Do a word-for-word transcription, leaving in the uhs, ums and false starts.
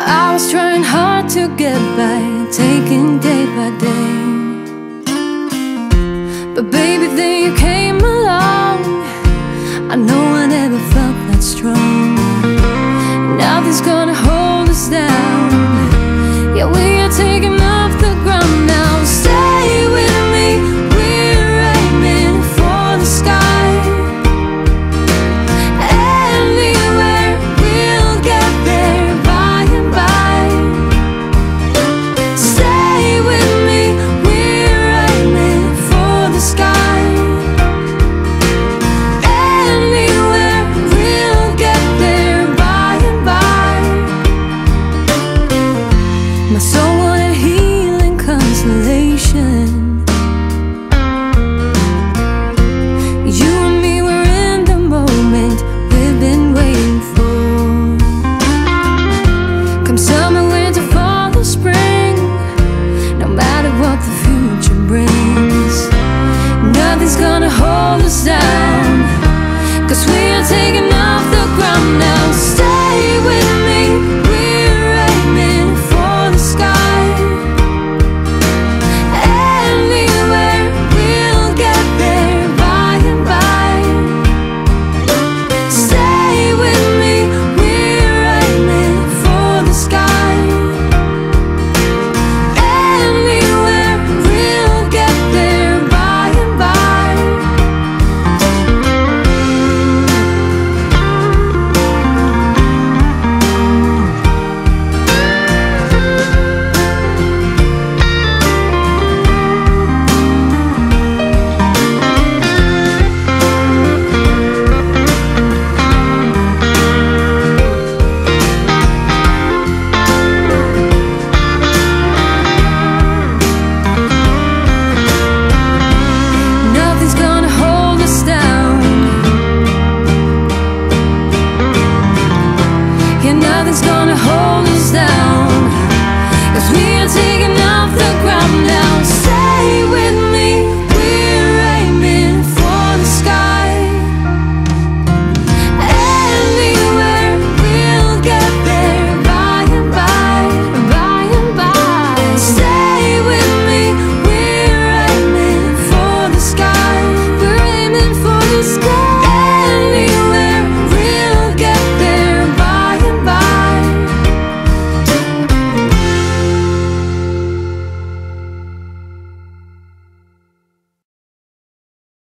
I was trying hard to get by, taking day by day. But baby, then you came along. I know I never felt that strong. Nothing's gonna hold us down. Yeah, we are taking off the ground now. Stay with me, we're aiming for the sky. Anywhere, we'll get there by and by. Stay with me, we're aiming for the sky. Anywhere, we'll get there by and by. My soul wanted healing consolation. You and me were in the moment we've been waiting for. Come summer, winter, fall or spring, no matter what the future brings, nothing's gonna hold us down, 'cause we are taking off the ground now. Stay with me, we're aiming for the sky. Anywhere, we'll get there by and by. Stay with me, we're aiming for the sky. Anywhere, we'll get there by and by. Nothing's gonna hold us down. Yeah, nothing's gonna hold us down.